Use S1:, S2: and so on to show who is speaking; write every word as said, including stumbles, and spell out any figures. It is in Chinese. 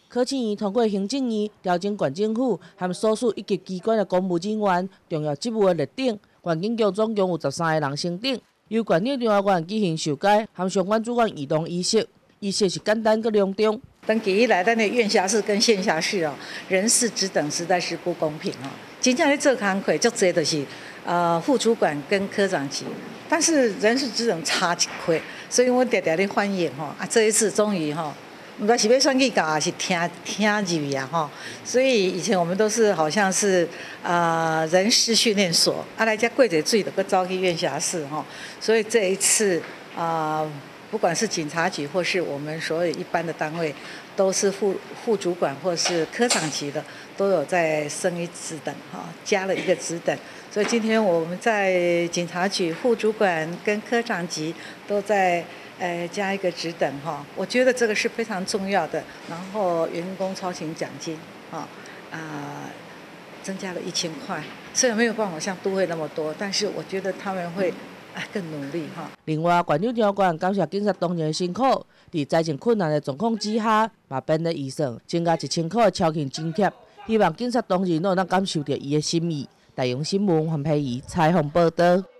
S1: 柯庆怡通过行政院调整县政府和所属一级机关的公务人员重要职务的列顶，环境局总共有十三个人升等。由县长中华县举行授解，和相关主管移动仪式，仪式是简单佮隆重。
S2: 长期以来，咱的院辖市跟县辖市哦，人事职等实在是不公平哦。真正咧做工课，足侪就是呃副主管跟科长级，但是人事职等差一块，所以我常常咧反映吼啊，这一次终于吼。不管是要选举搞，还是听听入去啊吼，所以以前我们都是好像是呃人事训练所，啊来遮过者水就搁走去院辖市吼，所以这一次啊、呃，不管是警察局或是我们所有一般的单位，都是副副主管或是科长级的，都有在升一职等哈，加了一个职等。所以今天我们在警察局副主管跟科长级都在。呃，加一个职等哈，我觉得这个是非常重要的。然后员工超勤奖金啊啊、呃，增加了一千块，虽然没有办法像都会那么多，但是我觉得他们会啊更努力哈。
S1: 另外，县长中官感谢警察同仁的辛苦，在灾情困难的状况之下，嘛编的预算增加一千块的超勤津贴，希望警察同仁能能感受到伊的心意。大洋新闻黄佩仪采访报道。